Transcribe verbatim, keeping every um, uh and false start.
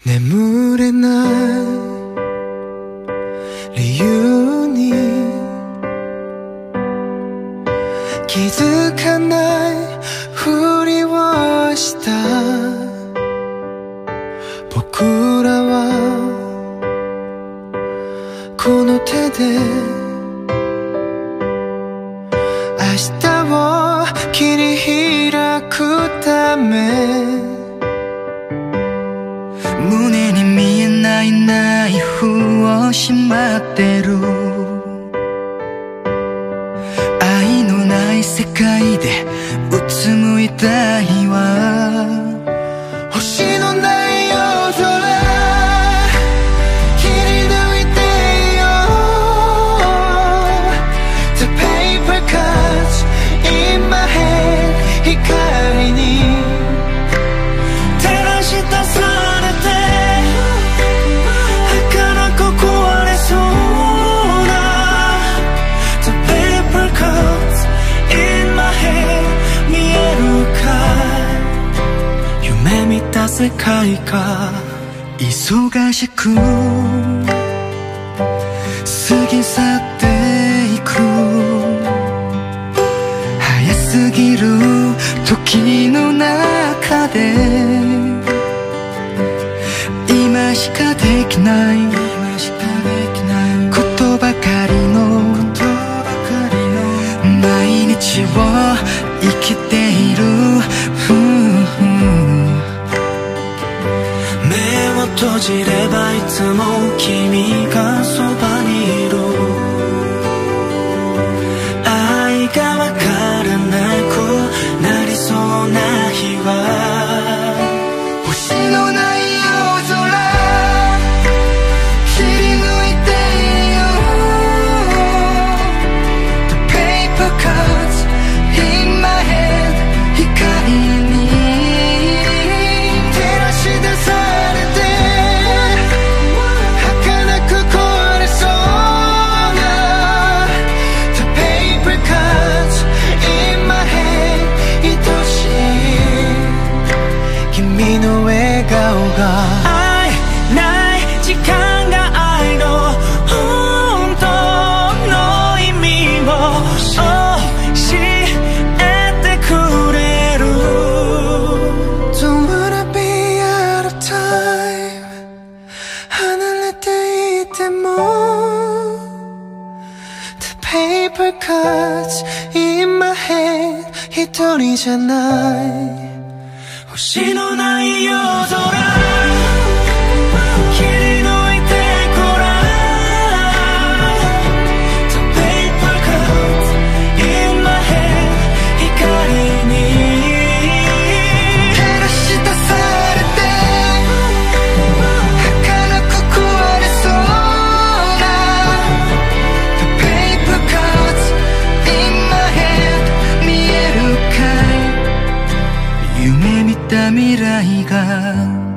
眠れない理由に気づかないふりをした僕らはこの手で明日を切り開くため胸に見えないナイフをしまってる愛のない世界でうつむいたいわ星のない夜空切り抜いてよ The paper cuts in my head 光に照らし出されて儚く壊れそうな The paper cuts in my head 見えるか夢見た世界か忙しく過ぎ去っていく早すぎる時の中で今しかできないことばかりの毎日を生きている目を閉じればいつも君がそばにいる愛がわからなくなりそうな日は星のない夜空切り抜いてよ The paper cuts in my head 光に照らし出されて儚く壊れそうな The paper cuts in my head 愛しい君の笑顔が愛ない時間が愛の本当の意味を教えてくれる Don't wanna be out of time 離れていても The paper cuts in my head 一人じゃない星のない夜空切り抜いてごらん The paper cuts in my head 光に照らし出されて儚く壊れそうな The paper cuts in my head 見えるかい夢見た未来が